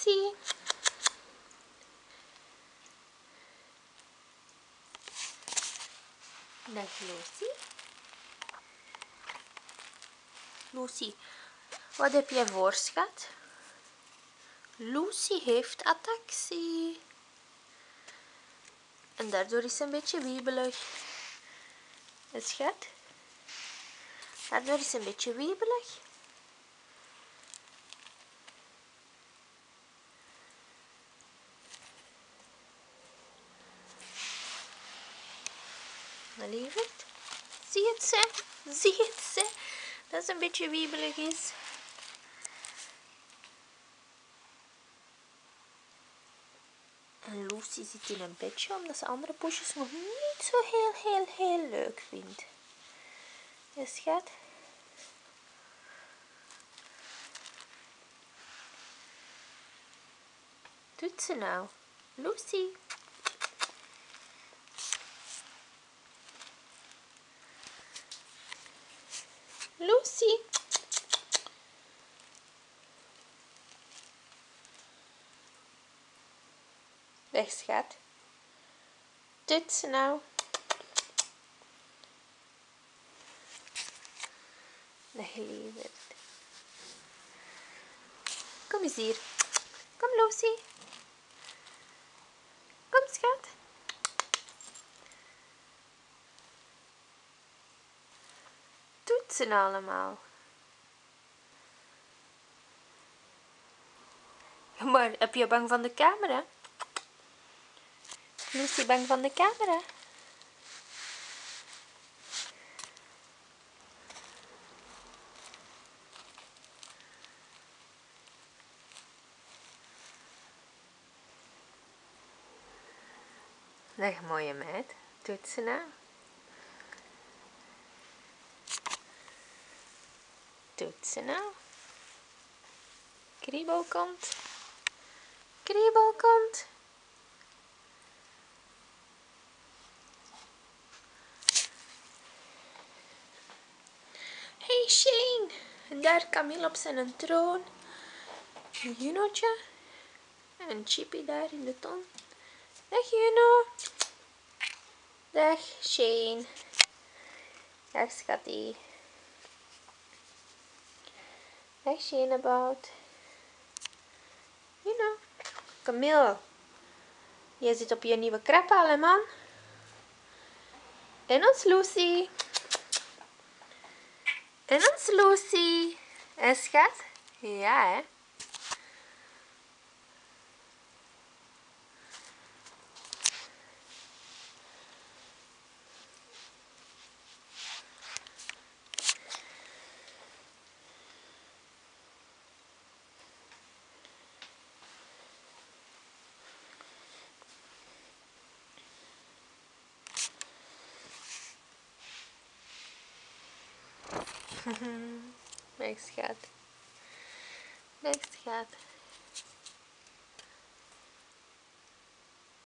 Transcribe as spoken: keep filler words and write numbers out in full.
Lucy. Dag Lucy. Lucy, wat heb jij voor, schat? Lucy heeft ataxie. En daardoor is ze een beetje wiebelig. En schat? Daardoor is ze een beetje wiebelig. Lieverd, zie het ze? Zie het ze? Dat ze een beetje wiebelig is. En Lucy zit in een bedje omdat ze andere poesjes nog niet zo heel, heel, heel leuk vindt. Ja, schat? Doet ze nou? Lucy? Lucy? Weg, schat. Doet ze nou? Nee, lieverd. Kom eens hier. Kom, Lucy. Kom, schat. Doet ze nou allemaal? Maar heb je bang van de camera? Lucy bang van de camera? Dag mooie meid. Doet ze nou? Doet ze nou? Kriebel komt. Kriebel komt. Hey Shane. En daar Camille op zijn troon. Een Junootje. En Chippy daar in de ton. Dag Juno. Dag Shane. Dag schattie. Dag Shaneabout. Juno. Camille. Jij zit op je nieuwe krabbel, man. En ons Lucy. En ons Lucy. En schat? Ja, hè? Weg schat. Weg schat.